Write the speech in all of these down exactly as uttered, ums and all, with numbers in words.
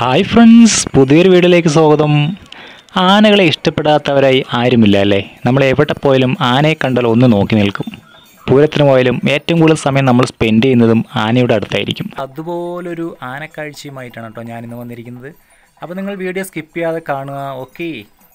Hi friends, പുതിയൊരു വീഡിയോയിലേക്ക് സ്വാഗതം. ആനകളെ ഇഷ്ടപ്പെടാത്തവരായി ആരുമില്ല അല്ലേ? നമ്മൾ എവിടെ പോയാലും ആനയെ കണ്ടാൽ ഒന്ന് നോക്കി നിൽക്കും. പൂരത്തിന് പോയാലും ഏറ്റവും കൂടുതൽ സമയം നമ്മൾ സ്പെൻഡ് ചെയ്യുന്നതും ആനയുടെ അടുത്തായിരിക്കും. അതുപോലൊരു ആനക്കാഴ്ചയുമായിട്ടാണ് കേട്ടോ ഞാനിന്ന് വന്നിരിക്കുന്നത്. അപ്പോൾ നിങ്ങൾ വീഡിയോ സ്കിപ്പ് ചെയ്യാതെ കാണുക. ഓക്കെ.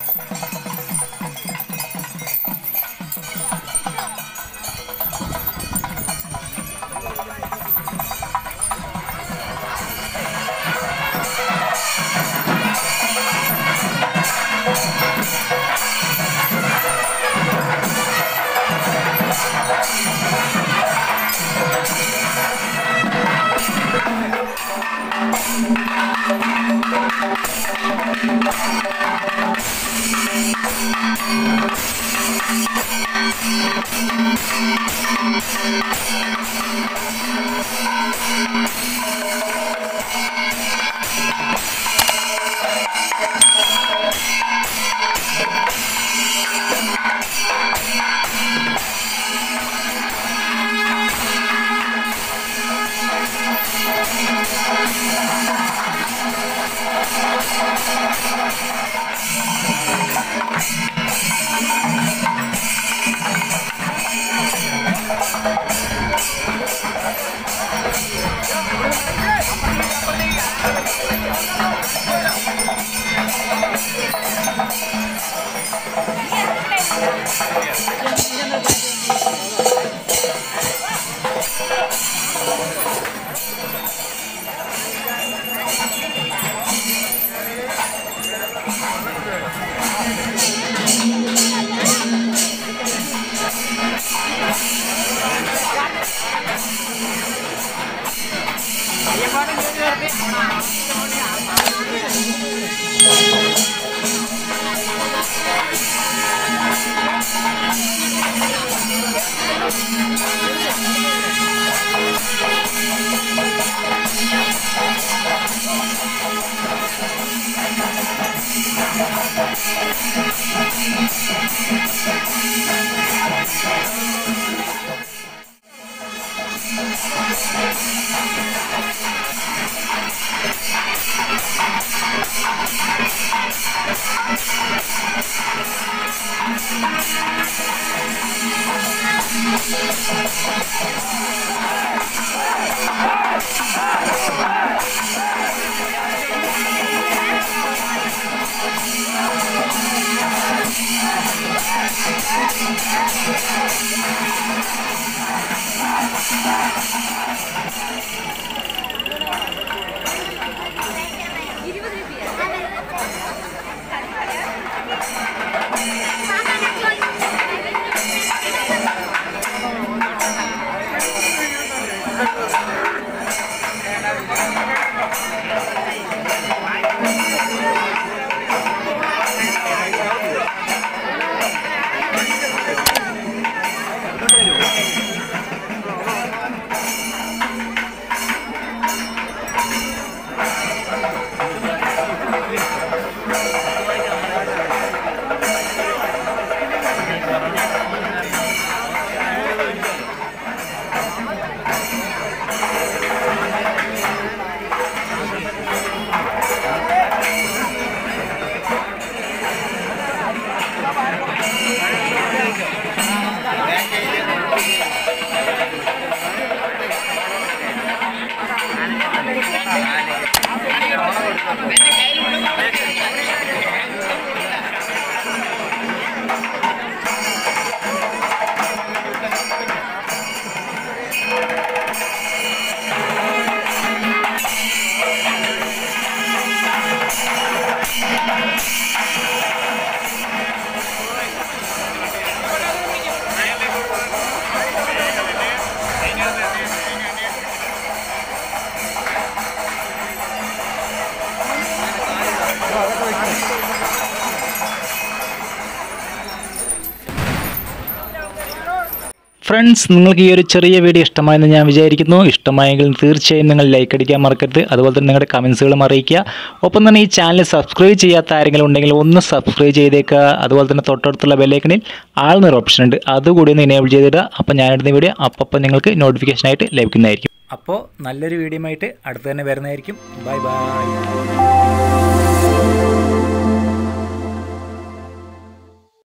ഫ്രണ്ട്സ്, നിങ്ങൾക്ക് ഈ ഒരു ചെറിയ വീഡിയോ ഇഷ്ടമായെന്ന് ഞാൻ വിചാരിക്കുന്നു. ഇഷ്ടമായെങ്കിൽ തീർച്ചയായും നിങ്ങൾ ലൈക്ക് അടിക്കാൻ മറക്കരുത്. അതുപോലെ തന്നെ നിങ്ങളുടെ കമൻസുകളും അറിയിക്കുക. ഒപ്പം തന്നെ ഈ ചാനൽ സബ്സ്ക്രൈബ് ചെയ്യാത്ത ആരെങ്കിലും ഉണ്ടെങ്കിൽ ഒന്ന് സബ്സ്ക്രൈബ് ചെയ്തേക്കുക. അതുപോലെ തന്നെ തൊട്ടടുത്തുള്ള ബെല്ലൈക്കണിൽ ആൾന്നൊരു ഓപ്ഷൻ ഉണ്ട്, അതുകൂടി ഒന്ന് എനേബിൾ ചെയ്തിടുക. അപ്പോൾ ഞാനിടുന്ന വീഡിയോ അപ്പം നിങ്ങൾക്ക് നോട്ടിഫിക്കേഷനായിട്ട് ലഭിക്കുന്നതായിരിക്കും. അപ്പോൾ നല്ലൊരു വീഡിയോ ആയിട്ട് അടുത്ത് തന്നെ വരുന്നതായിരിക്കും. Bye by.